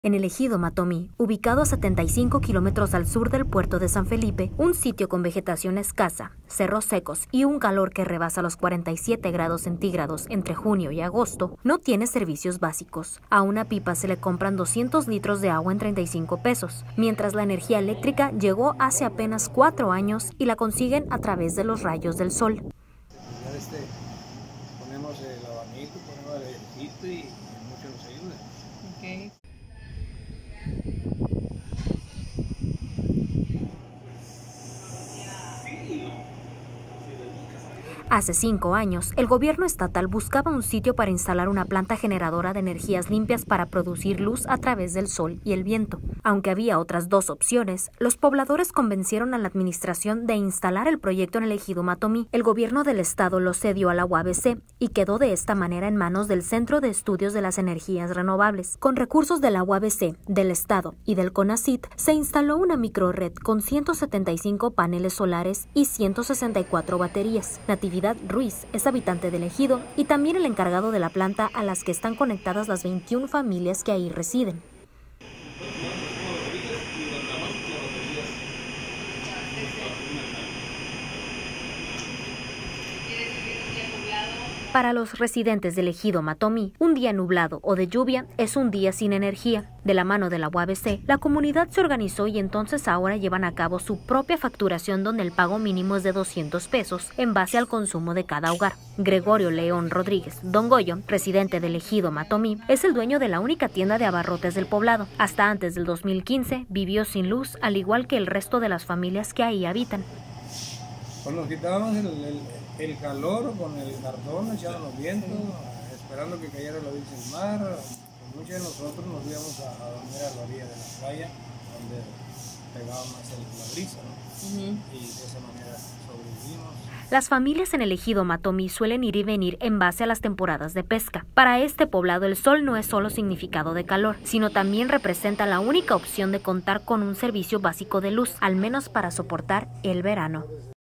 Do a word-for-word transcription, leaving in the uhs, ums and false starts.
En el ejido Matomí, ubicado a setenta y cinco kilómetros al sur del puerto de San Felipe, un sitio con vegetación escasa, cerros secos y un calor que rebasa los cuarenta y siete grados centígrados entre junio y agosto, no tiene servicios básicos. A una pipa se le compran doscientos litros de agua en treinta y cinco pesos, mientras la energía eléctrica llegó hace apenas cuatro años y la consiguen a través de los rayos del sol. Este, ponemos el abanico, ponemos el airecito y mucho nos ayuda. Okay. Hace cinco años, el gobierno estatal buscaba un sitio para instalar una planta generadora de energías limpias para producir luz a través del sol y el viento. Aunque había otras dos opciones, los pobladores convencieron a la administración de instalar el proyecto en el ejido Matomí. El gobierno del estado lo cedió a la U A B C y quedó de esta manera en manos del Centro de Estudios de las Energías Renovables. Con recursos de la U A B C, del estado y del CONACYT, se instaló una microred con ciento setenta y cinco paneles solares y ciento sesenta y cuatro baterías. Natividad Ruiz es habitante del ejido y también el encargado de la planta a las que están conectadas las veintiuna familias que ahí residen. Para los residentes del ejido Matomí, un día nublado o de lluvia es un día sin energía. De la mano de la U A B C, la comunidad se organizó y entonces ahora llevan a cabo su propia facturación donde el pago mínimo es de doscientos pesos en base al consumo de cada hogar. Gregorio León Rodríguez, Don Goyo, residente del ejido Matomí, es el dueño de la única tienda de abarrotes del poblado. Hasta antes del dos mil quince vivió sin luz, al igual que el resto de las familias que ahí habitan. Pues nos quitábamos el, el, el calor con el cartón, echábamos viento, esperando que cayera la brisa del mar. Pues muchos de nosotros nos íbamos a, a dormir a la orilla de la playa, donde pegaba más el, la brisa, ¿no? Uh-huh. Y de esa manera sobrevivimos. Las familias en el ejido Matomí suelen ir y venir en base a las temporadas de pesca. Para este poblado el sol no es solo significado de calor, sino también representa la única opción de contar con un servicio básico de luz, al menos para soportar el verano.